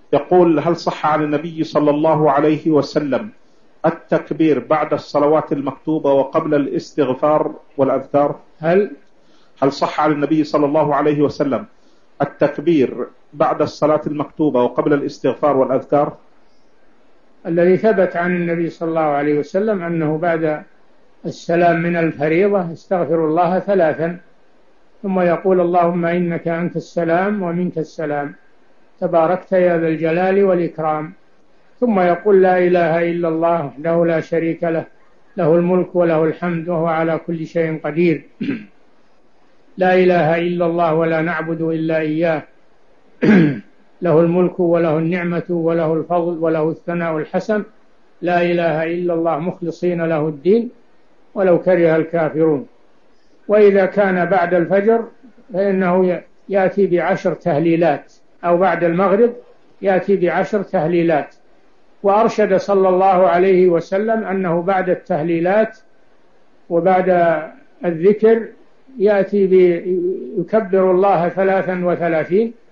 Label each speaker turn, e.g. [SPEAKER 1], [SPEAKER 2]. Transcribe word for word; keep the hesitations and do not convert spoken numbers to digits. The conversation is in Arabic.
[SPEAKER 1] يقول: هل صح عن النبي صلى الله عليه وسلم التكبير بعد الصلوات المكتوبة وقبل الاستغفار والأذكار؟
[SPEAKER 2] هل
[SPEAKER 1] هل صح عن النبي صلى الله عليه وسلم التكبير بعد الصلاة المكتوبة وقبل الاستغفار والأذكار؟
[SPEAKER 2] الذي ثبت عن النبي صلى الله عليه وسلم أنه بعد السلام من الفريضة استغفر الله ثلاثا، ثم يقول: اللهم إنك أنت السلام ومنك السلام تباركت يا ذا الجلال والإكرام، ثم يقول: لا إله إلا الله وحده لا شريك له، له الملك وله الحمد وهو على كل شيء قدير. لا إله إلا الله ولا نعبد إلا إياه، له الملك وله النعمة وله الفضل وله الثناء الحسن، لا إله إلا الله مخلصين له الدين ولو كره الكافرون. وإذا كان بعد الفجر فإنه يأتي بعشر تهليلات، أو بعد المغرب يأتي بعشر تهليلات. وأرشد صلى الله عليه وسلم أنه بعد التهليلات وبعد الذكر يأتي يكبر الله ثلاثا وثلاثين